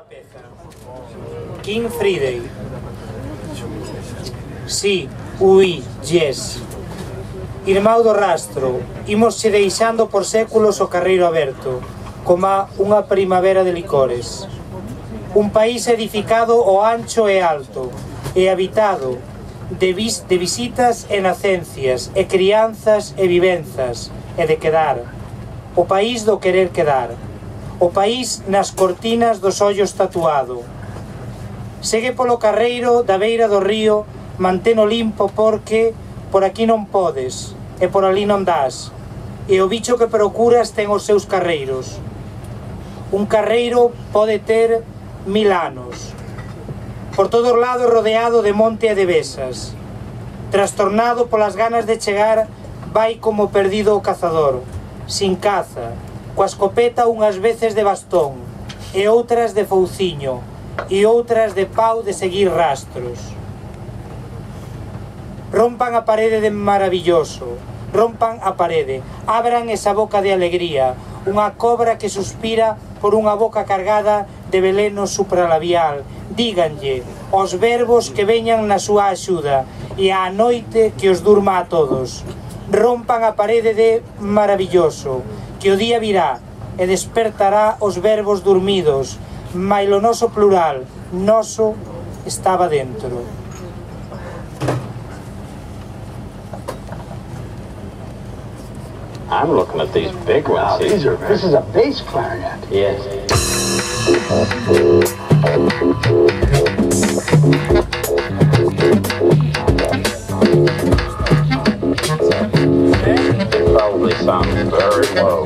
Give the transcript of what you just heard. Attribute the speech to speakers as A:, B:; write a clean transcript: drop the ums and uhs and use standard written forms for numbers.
A: peza. King Friday. Sí, ui, yes. Irmão do rastro, imosche deixando por séculos o carreiro aberto, coma unha primavera de licores. Un país edificado ao ancho e alto, e habitado de visitas e nacencias, e crianzas e vivenzas, e de quedar. O país do querer quedar. O país nas cortinas dos ollos tatuado. Segue polo carreiro da beira do río, manteno limpo porque por aquí non podes, e por ali non das, e o bicho que procuras ten os seus carreiros. Un carreiro pode ter 1000 anos, por todos lados rodeado de monte e de besas. Trastornado polas ganas de chegar, vai como perdido o cazador, sin caza, coa escopeta unhas veces de bastón, e outras de fouciño, e outras de pau de seguir rastros. Rompan a parede de maravilloso, rompan a parede, abran esa boca de alegría, unha cobra que suspira por unha boca cargada de veleno supralabial. Díganlle os verbos que veñan na súa axuda e á noite que os durma a todos. Rompan a parede de maravilloso, que o día virá e despertará os verbos dormidos, mais o noso plural, noso, estaba dentro.
B: I'm looking at these big ones.
C: This is a bass clarinet.
B: Yes. They probably sound very low.